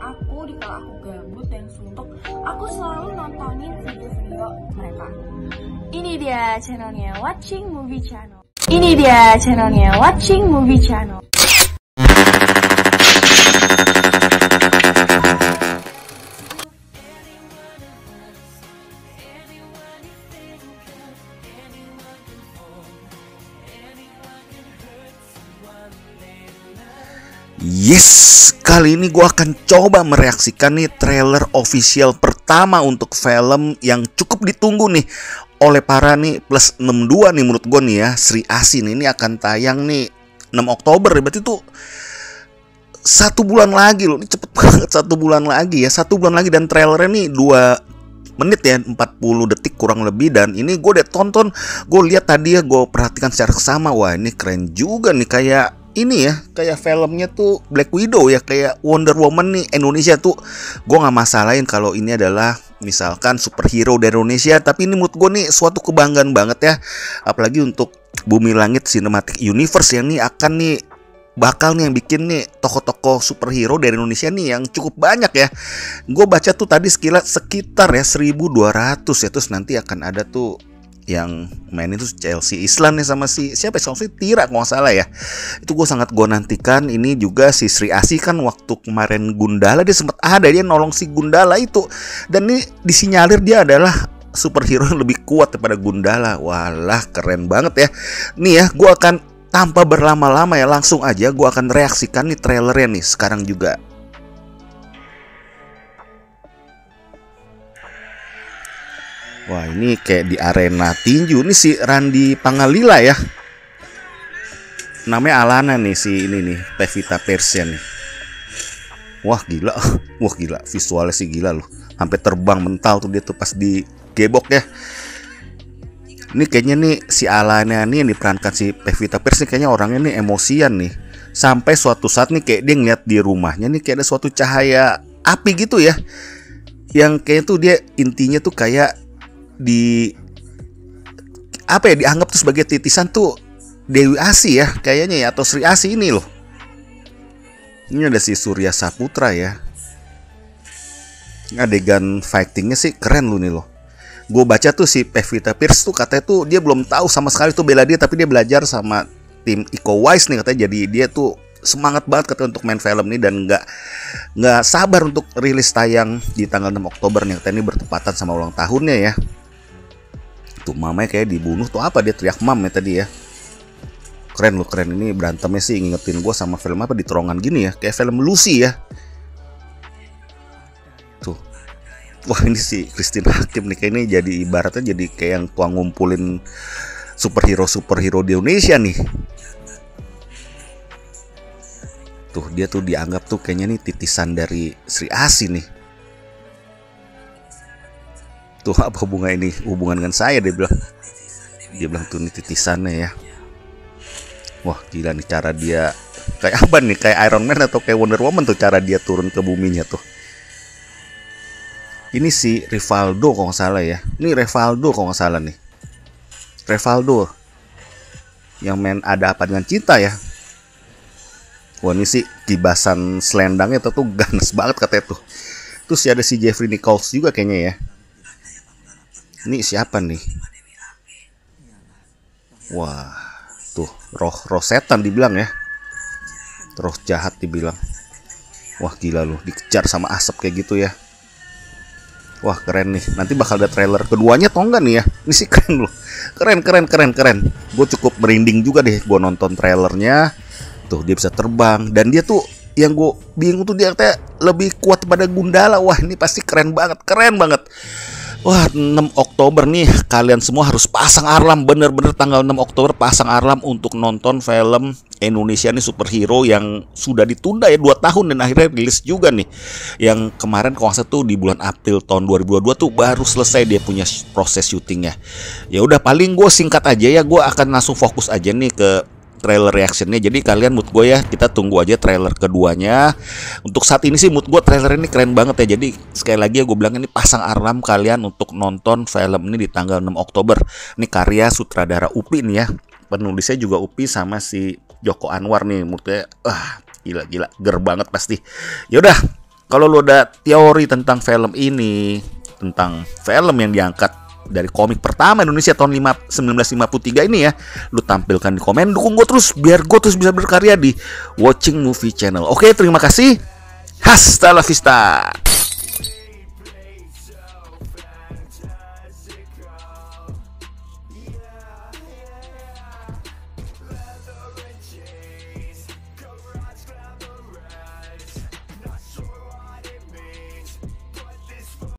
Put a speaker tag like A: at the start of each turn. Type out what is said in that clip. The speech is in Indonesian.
A: aku di kala aku gabut dan suntuk, aku selalu nontonin video-video mereka. Ini dia channelnya Watching Movie Channel. Ini dia channelnya Watching Movie Channel.
B: Yes, kali ini gue akan coba mereaksikan nih trailer official pertama untuk film yang cukup ditunggu nih oleh para nih plus 62 nih menurut gue nih ya, Sri Asih nih. Ini akan tayang nih 6 Oktober, berarti tuh 1 bulan lagi loh. Ini cepet banget, 1 bulan lagi ya, 1 bulan lagi. Dan trailernya nih 2 menit ya, 40 detik kurang lebih. Dan ini gue udah tonton, gue lihat tadi ya, gue perhatikan secara seksama. Wah ini keren juga nih, kayak ini ya, kayak filmnya tuh Black Widow ya, kayak Wonder Woman nih Indonesia tuh. Gue gak masalahin kalau ini adalah misalkan superhero dari Indonesia, tapi ini menurut gue nih suatu kebanggaan banget ya. Apalagi untuk Bumi Langit Cinematic Universe yang nih akan nih bakal nih yang bikin nih tokoh-tokoh superhero dari Indonesia nih yang cukup banyak ya. Gue baca tuh tadi sekitar ya 1.200 ya. Terus nanti akan ada tuh yang main itu Chelsea Islan nih sama si siapa ya, Tira kalau nggak salah ya. Itu gue sangat nantikan. Ini juga si Sri Asih kan waktu kemarin Gundala dia sempat ada, dia nolong si Gundala itu. Dan ini disinyalir dia adalah superhero yang lebih kuat daripada Gundala. Walah keren banget ya. Nih ya, gue akan tanpa berlama-lama ya, langsung aja gue akan reaksikan nih trailernya nih sekarang juga. Wah ini kayak di arena tinju. Ini si Randy Pangalila ya, namanya Alana nih si ini nih, Pevita Pearce nih. Wah gila, wah gila, visualnya sih gila loh. Sampai terbang mental tuh dia tuh pas digebok ya. Ini kayaknya nih si Alana nih yang diperankan si Pevita Pearce nih, kayaknya orangnya nih emosian nih. Sampai suatu saat nih kayak dia ngeliat di rumahnya nih kayak ada suatu cahaya api gitu ya, yang kayaknya tuh dia intinya tuh kayak di apa ya, dianggap tuh sebagai titisan tuh Dewi Asih ya kayaknya ya, atau Sri Asih ini loh. Ini ada si Surya Saputra ya. Adegan fightingnya sih keren loh nih loh. Gue baca tuh si Pevita Pearce tuh katanya tuh dia belum tahu sama sekali tuh bela diri, tapi dia belajar sama tim Iko Uwais nih katanya. Jadi dia tuh semangat banget katanya untuk main film ini dan nggak sabar untuk rilis tayang di tanggal 6 Oktober nih katanya. Ini bertepatan sama ulang tahunnya ya. Tuh mamanya kayak dibunuh tuh, apa dia teriak mam ya tadi ya. Keren loh, keren. Ini berantemnya sih ngingetin gue sama film apa di terowongan gini ya, kayak film Lucy ya. Tuh, wah ini si Christine Hakim nih kayak ini jadi ibaratnya jadi kayak yang tuang ngumpulin superhero di Indonesia nih. Tuh dia tuh dianggap tuh kayaknya nih titisan dari Sri Asih nih. Tuh apa hubungan ini, hubungan dengan saya, dia bilang tuh ini titisannya ya. Wah gila nih cara dia, kayak apa nih, kayak Iron Man atau kayak Wonder Woman tuh cara dia turun ke buminya tuh. Ini si Rivaldo kalau nggak salah ya. Ini Rivaldo kalau nggak salah nih, Rivaldo yang main Ada Apa Dengan Cinta ya. Wah ini sih kibasan selendangnya tuh ganas banget katanya tuh. Terus ada si Jeffrey Nichols juga kayaknya ya. Ini siapa nih? Wah, tuh roh setan dibilang ya. Roh jahat dibilang. Wah gila loh, dikejar sama asap kayak gitu ya. Wah keren nih. Nanti bakal ada trailer keduanya atau enggak nih ya? Ini sih keren loh. Keren. Gue cukup merinding juga deh gue nonton trailernya. Tuh dia bisa terbang. Dan dia tuh yang gue bingung tuh dia katanya lebih kuat daripada Gundala. Wah ini pasti keren banget. Wah 6 Oktober nih kalian semua harus pasang alarm, bener-bener tanggal 6 Oktober pasang alarm untuk nonton film Indonesia nih superhero yang sudah ditunda ya 2 tahun dan akhirnya rilis juga nih. Yang kemarin kalau nggak salah tuh di bulan April tahun 2022 tuh baru selesai dia punya proses syutingnya. Ya udah paling gue singkat aja ya, gue akan langsung fokus aja nih ke trailer reactionnya. Jadi kalian mood gue ya, kita tunggu aja trailer keduanya. Untuk saat ini sih mood gue trailer ini keren banget ya. Jadi sekali lagi ya gue bilang ini pasang alarm kalian untuk nonton film ini di tanggal 6 Oktober. Ini karya sutradara Upi nih ya, penulisnya juga Upi sama si Joko Anwar nih. Menurut gue gila ger banget pasti. Yaudah Kalau lu ada teori tentang film ini, tentang film yang diangkat dari komik pertama Indonesia tahun 1953 ini ya, lu tampilkan di komen, dukung gue terus biar gue terus bisa berkarya di Watching Movie Channel. Oke, terima kasih. Hasta la vista.